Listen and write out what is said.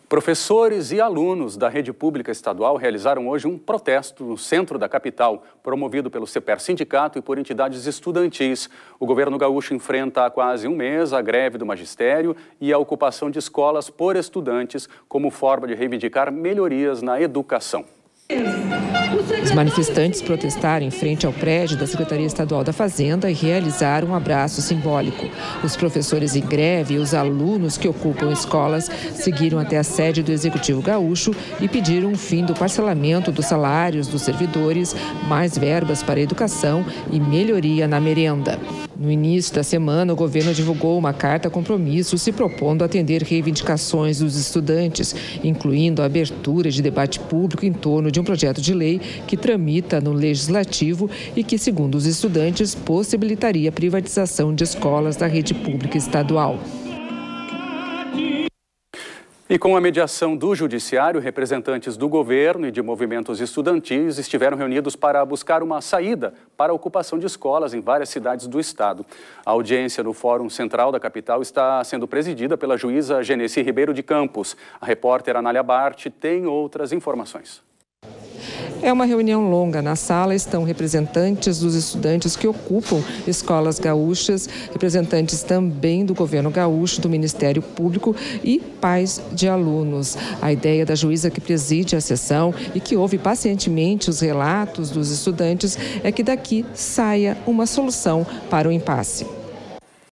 Professores e alunos da rede pública estadual realizaram hoje um protesto no centro da capital, promovido pelo CEPER Sindicato e por entidades estudantis. O governo gaúcho enfrenta há quase um mês a greve do magistério e a ocupação de escolas por estudantes como forma de reivindicar melhorias na educação. Os manifestantes protestaram em frente ao prédio da Secretaria Estadual da Fazenda e realizaram um abraço simbólico. Os professores em greve e os alunos que ocupam escolas seguiram até a sede do Executivo Gaúcho e pediram o fim do parcelamento dos salários dos servidores, mais verbas para a educação e melhoria na merenda. No início da semana, o governo divulgou uma carta-compromisso se propondo atender reivindicações dos estudantes, incluindo a abertura de debate público em torno de um projeto de lei que tramita no Legislativo e que, segundo os estudantes, possibilitaria a privatização de escolas da rede pública estadual. E com a mediação do Judiciário, representantes do governo e de movimentos estudantis estiveram reunidos para buscar uma saída para a ocupação de escolas em várias cidades do estado. A audiência no Fórum Central da capital está sendo presidida pela juíza Genesi Ribeiro de Campos. A repórter Anália Bart tem outras informações. É uma reunião longa. Na sala estão representantes dos estudantes que ocupam escolas gaúchas, representantes também do governo gaúcho, do Ministério Público e pais de alunos. A ideia da juíza que preside a sessão e que ouve pacientemente os relatos dos estudantes é que daqui saia uma solução para o impasse.